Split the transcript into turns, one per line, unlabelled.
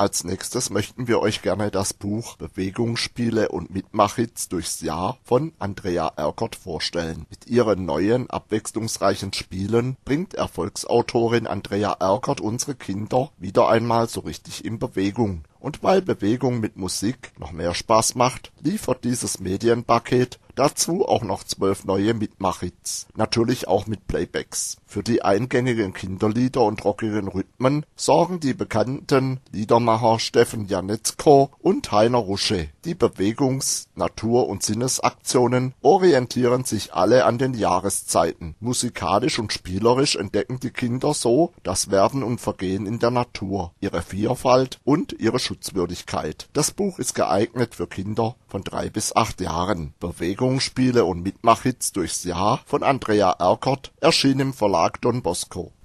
Als nächstes möchten wir euch gerne das Buch Bewegungsspiele und Mitmachhits durchs Jahr von Andrea Erckert vorstellen. Mit ihren neuen, abwechslungsreichen Spielen bringt Erfolgsautorin Andrea Erckert unsere Kinder wieder einmal so richtig in Bewegung. Und weil Bewegung mit Musik noch mehr Spaß macht, liefert dieses Medienpaket dazu auch noch 12 neue Mitmachhits, natürlich auch mit Playbacks. Für die eingängigen Kinderlieder und rockigen Rhythmen sorgen die bekannten Liedermacher Steffen Janetzko und Heiner Rusche. Die Bewegungs-, Natur- und Sinnesaktionen orientieren sich alle an den Jahreszeiten. Musikalisch und spielerisch entdecken die Kinder so das Werden und Vergehen in der Natur, ihre Vielfalt und ihre Schutzwürdigkeit. Das Buch ist geeignet für Kinder von 3 bis 8 Jahren. Bewegungsspiele und Mitmachhits durchs Jahr von Andrea Erckert erschien im Verlag Don Bosco.